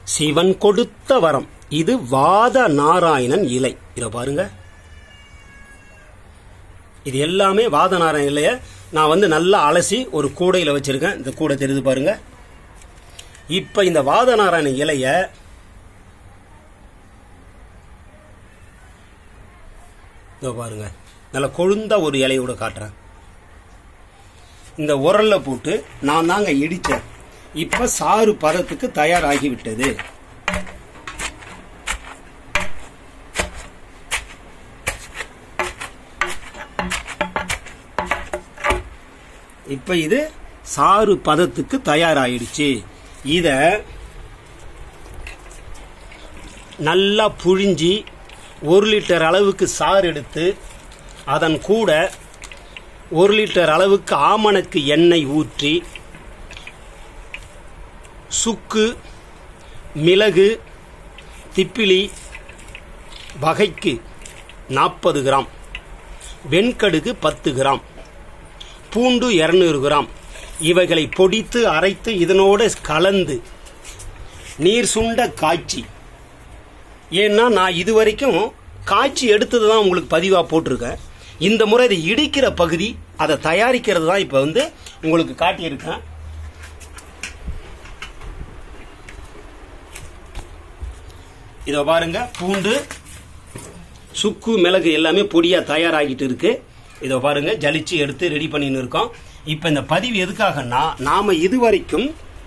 சிவன் கொடுத்த வரம். இது வாத நாராயணன் இலை. இதை பாருங்க, இது எல்லாமே வாத நாராயணன் இலைய நான் நல்லா அலசி ஒரு கூடையில வச்சிருக்கேன். இந்த கூடை தெரியுது பாருங்க. இப்ப இந்த வாத நாராயணன் இலைய பாருங்க, நல்ல கொழுந்த ஒரு இலையோட காட்டுறேன். இந்த உரல்ல போட்டு நான் தாங்க இடிச்சேன். இப்ப சாறு பதத்துக்கு தயாராகி விட்டது. இப்ப இது சாறு பதத்துக்கு தயாராயிடுச்சு. இத நல்லா புழிஞ்சி 1 லிட்டர் அளவுக்கு சாறு எடுத்து அதன் கூட 1 லிட்டர் அளவுக்கு ஆமணக்கு எண்ணெய் ஊற்றி சுக்கு, மிளகு, திப்பிலி வகைக்கு 40 கிராம், வெண்கடுகு 10 கிராம், பூண்டு 200 கிராம் இவைகளை பொடித்து அரைத்து இதனோட கலந்து நீர் சுண்ட காய்ச்சி, ஏன்னா நான் இதுவரைக்கும் காய்ச்சி எடுத்ததுதான் உங்களுக்கு பதிவா போட்டிருக்கேன். இந்த முறை இதை இடிக்கிற பகுதி, அதை தயாரிக்கிறது தான் இப்ப உங்களுக்கு காட்டியிருக்கேன். இத பாருங்க, பூண்டு, சுக்கு, மிளகு எல்லாமே பொடியா தயாராகிட்டு இருக்கு. இத பாருங்க, ஜலிச்சு எடுத்து ரெடி பண்ணின்னு இருக்கோம். இப்ப இந்த பதிவு எதுக்காகனா, நாம இதுவரைக்கும்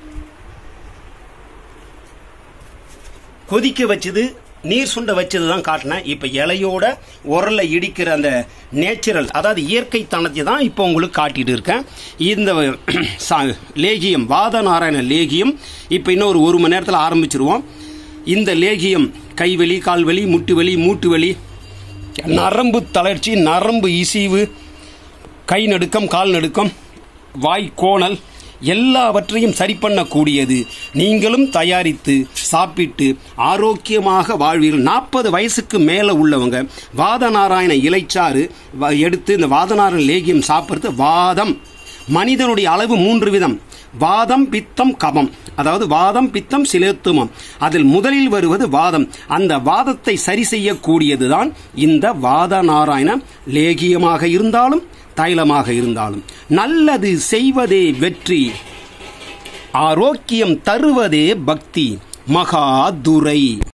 கொதிக்க வச்சது, நீர் சுண்ட வச்சது தான் காட்டினேன். இப்ப இலையோட உரல்ல இடிக்கிற அந்த நேச்சுரல், அதாவது இயற்கை தனத்தை தான் இப்ப உங்களுக்கு காட்டிட்டு இருக்கேன். இந்த லேகியம், வாத நாராயண லேகியம் இப்ப இன்னும் 1 மணி நேரத்தில் ஆரம்பிச்சிருவோம். இந்த லேகியம் கைவலி, கால்வலி, முட்டு வலி, மூட்டு வலி, நரம்பு தளர்ச்சி, நரம்பு இசைவு, கை நடுக்கம், கால் நடுக்கம், வாய் கோணல் எல்லாவற்றையும் சரி பண்ணக்கூடியது. நீங்களும் தயாரித்து சாப்பிட்டு ஆரோக்கியமாக வாழ்வீர்கள். 40 வயசுக்கு மேல உள்ளவங்க வாத நாராயண இலைச்சாறு எடுத்து இந்த வாத நாராயண லேகியம் சாப்பிடுறது. வாதம், மனிதனுடைய அளவு 3 விதம்: வாதம், பித்தம், கபம். அதாவது வாதம், பித்தம், சிலேத்துமம். அதில் முதலில் வருவது வாதம். அந்த வாதத்தை சரி செய்யக்கூடியதுதான் இந்த வாத நாராயண லேகியமாக இருந்தாலும் தைலமாக இருந்தாலும். நல்லது செய்வதே வெற்றி, ஆரோக்கியம் தருவதே பக்தி, மகாதுரை.